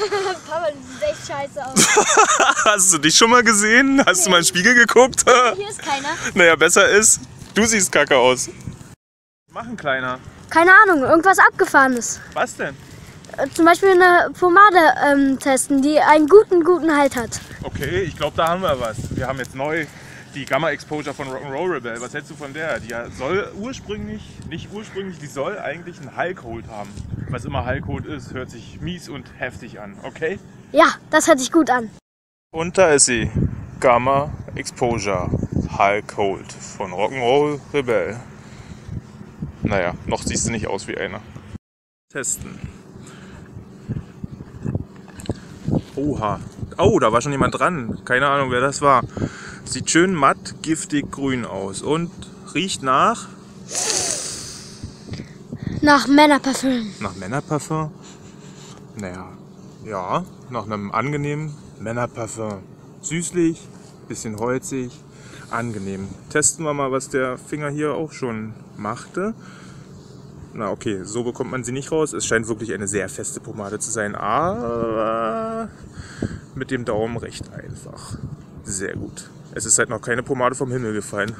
Papa, das sieht echt scheiße aus. Hast du dich schon mal gesehen? Hast du mal in den Spiegel geguckt? Hier ist keiner. Naja, besser ist, du siehst kacke aus. Machen, Kleiner. Keine Ahnung, irgendwas Abgefahrenes. Was denn? Zum Beispiel eine Pomade testen, die einen guten Halt hat. Okay, ich glaube, da haben wir was. Wir haben jetzt neu die Gamma Exposure von Rock'n'Roll Rebel. Was hältst du von der? Die soll die soll eigentlich einen Hulk-Hold haben. Was immer Hulk-Hold ist, hört sich mies und heftig an, okay? Ja, das hört sich gut an. Und da ist sie. Gamma Exposure Hulk-Hold von Rock'n'Roll Rebel. Naja, noch siehst du nicht aus wie einer. Testen. Oha. Oh, da war schon jemand dran. Keine Ahnung, wer das war. Sieht schön matt, giftig grün aus. Und riecht nach? Nach Männerparfüm. Nach Männerparfüm? Naja, ja, nach einem angenehmen Männerparfüm. Süßlich, bisschen holzig, angenehm. Testen wir mal, was der Finger hier auch schon machte. Na okay, so bekommt man sie nicht raus. Es scheint wirklich eine sehr feste Pomade zu sein, aber mit dem Daumen recht einfach. Sehr gut. Es ist halt noch keine Pomade vom Himmel gefallen.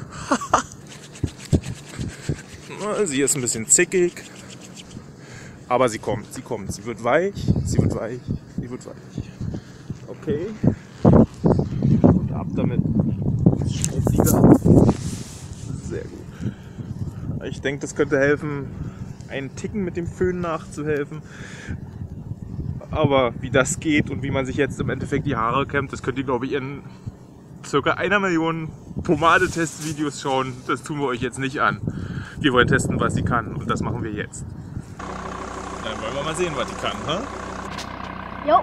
Sie ist ein bisschen zickig, aber sie kommt. Sie wird weich, sie wird weich. Okay. Und ab damit. Schmutziger. Sehr gut. Ich denke, das könnte helfen, einen Ticken mit dem Föhn nachzuhelfen. Aber wie das geht und wie man sich jetzt im Endeffekt die Haare kämmt, das könnt ihr, glaube ich, in ca. 1 Million Pomadetest-Videos schauen. Das tun wir euch jetzt nicht an. Wir wollen testen, was sie kann, und das machen wir jetzt. Dann wollen wir mal sehen, was sie kann, hä? Jo.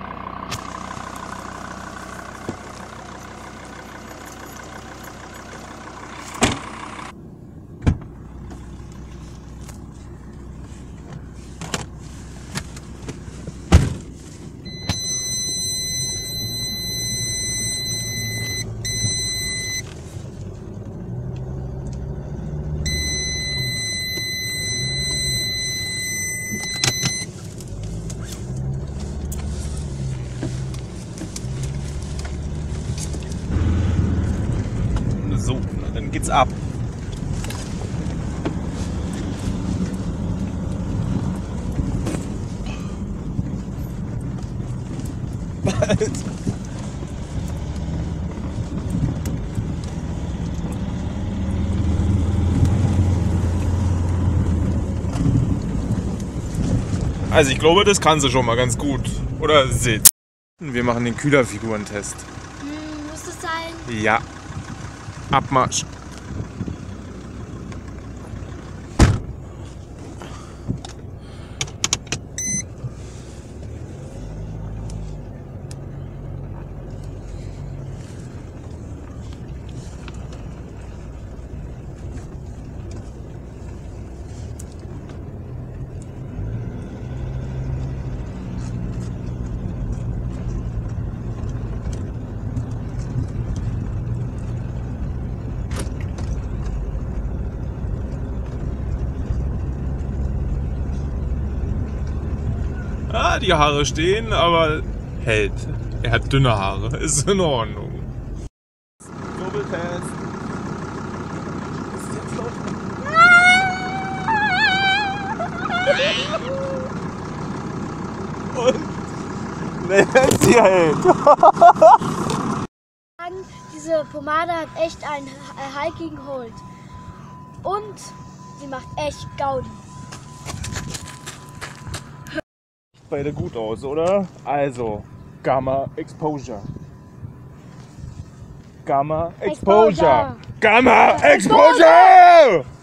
So, dann geht's ab. Also ich glaube, das kann sie schon mal ganz gut. Oder sitzt. Wir machen den Kühlerfigurentest. Muss das sein? Ja. Abmarsch. Ah, die Haare stehen, aber hält. Er hat dünne Haare. Ist in Ordnung. Kurbeltest. Und Nancy hält. Diese Pomade hat echt einen halkigen Hold. Und sie macht echt Gaudi. Beide gut aus, oder? Also, Gamma Exposure. Gamma Exposure. Gamma Exposure!